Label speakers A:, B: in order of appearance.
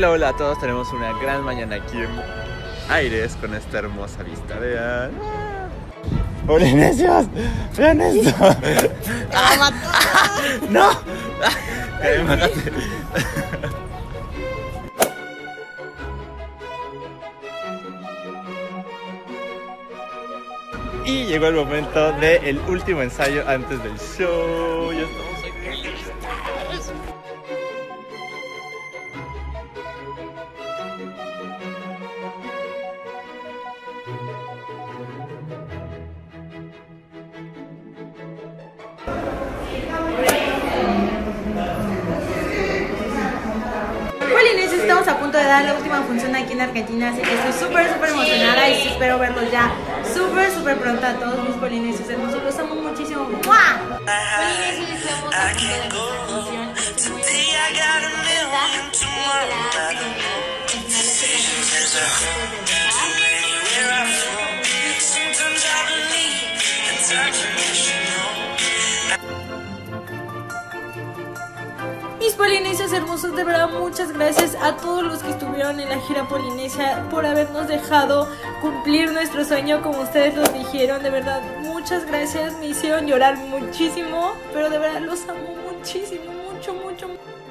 A: Hola, hola a todos, tenemos una gran mañana aquí en Aires con esta hermosa vista, vean. ¡Polinesios! ¡Vean esto! ¡No! Me mataste. Y llegó el momento del último ensayo antes del show. Ya estamos aquí listos.
B: Polinesios, estamos a punto de dar la última función aquí en Argentina, así que estoy súper emocionada y espero verlos ya súper pronto a todos mis polinesios hermosos. Los amo muchísimo. ¡Mua! Polinesios, estamos a punto de nuestra función. Estoy muy Mis polinesios hermosos, de verdad muchas gracias a todos los que estuvieron en la gira polinesia por habernos dejado cumplir nuestro sueño como ustedes lo dijeron. De verdad muchas gracias, me hicieron llorar muchísimo, pero de verdad los amo muchísimo, mucho